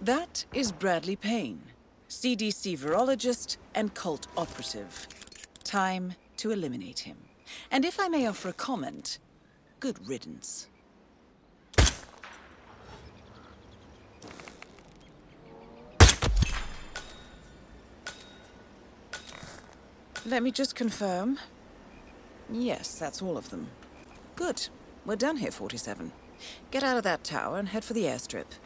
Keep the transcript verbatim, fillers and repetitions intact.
That is Bradley Payne, C D C virologist and cult operative. Time to eliminate him. And if I may offer a comment, good riddance. Let me just confirm. Yes, that's all of them. Good. We're done here, forty-seven. Get out of that tower and head for the airstrip.